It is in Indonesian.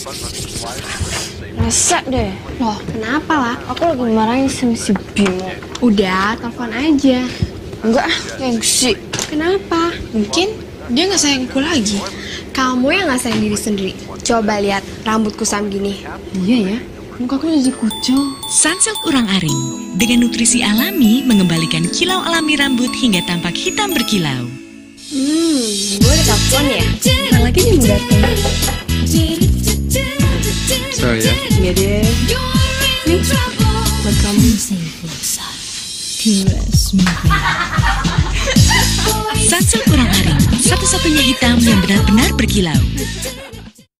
Masa deh. Loh, kenapa lah? Aku lagi marahin sama si Bimo. Udah, telepon aja. Enggak, gengsi. Kenapa? Mungkin dia nggak sayangku lagi. Kamu yang nggak sayang diri sendiri. Coba lihat rambut kusam gini. Iya ya, mukaku jadi kucel. Sunsilk Urang-Aring dengan nutrisi alami mengembalikan kilau alami rambut hingga tampak hitam berkilau. Gue udah telepon ya. Bentar lagi nih mau datang. Saya Iya deh. Nih, buat kamu. Sunsilk Urang-Aring, satu-satunya hitam yang benar-benar berkilau.